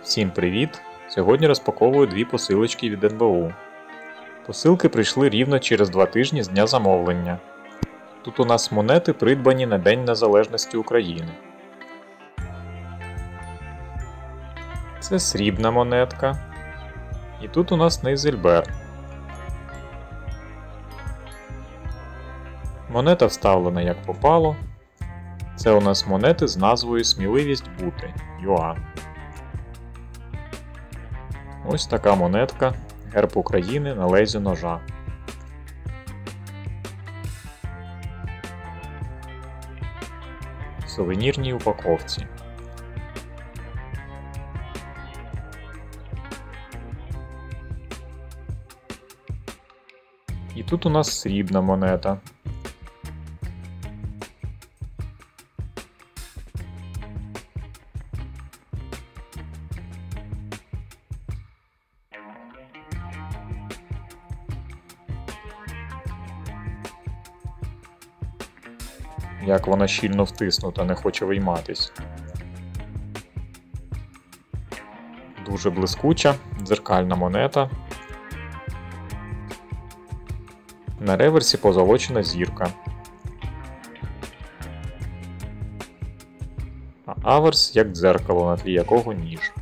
Всім привіт! Сьогодні розпаковую дві посилочки від НБУ. Посилки прийшли рівно через 2 тижні з дня замовлення. Тут у нас монети, придбані на День Незалежності України. Це срібна монетка. І тут у нас Нейзельбер. Монета вставлена як попало. Це у нас монети з назвою «Сміливість бути» ЮА. Ось така монетка, герб України на лезі ножа. В сувенірній упаковці. І тут у нас срібна монета. Як вона щільно втиснута, не хоче вийматись. Дуже блискуча, дзеркальна монета. На реверсі позолочена зірка. А аверс як дзеркало, на тлі якого ніж.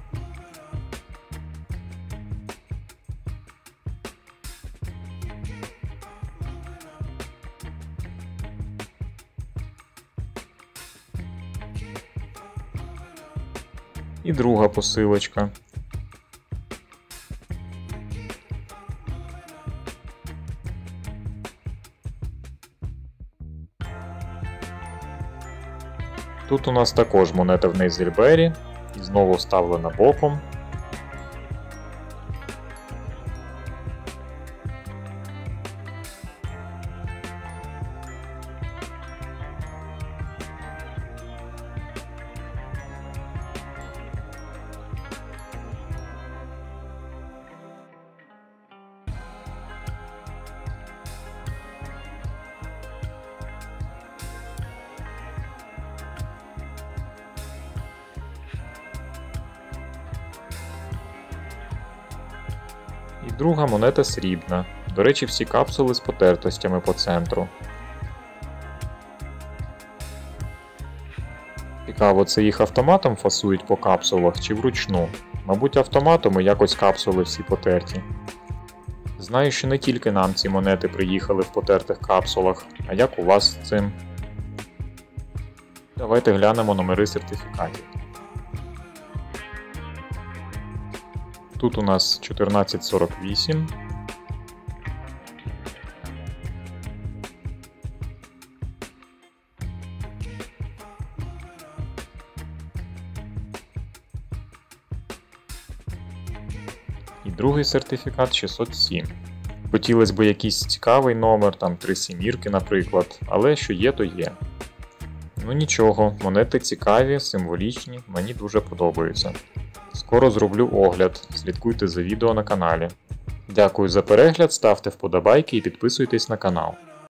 І друга посилочка. Тут у нас також монета в Нейзельбері і знову вставлена боком. І друга монета срібна. До речі, всі капсули з потертостями по центру. Цікаво, це їх автоматом фасують по капсулах чи вручну? Мабуть, автоматом і якось капсули всі потерті. Знаю, що не тільки нам ці монети приїхали в потертих капсулах, а як у вас з цим? Давайте глянемо номери сертифікатів. Тут у нас 1448. І другий сертифікат 607. Хотілося б якийсь цікавий номер, там 3 сімірки, наприклад, але що є, то є. Ну нічого, монети цікаві, символічні, мені дуже подобаються. Скоро зроблю огляд, слідкуйте за відео на каналі. Дякую за перегляд, ставте вподобайки і підписуйтесь на канал.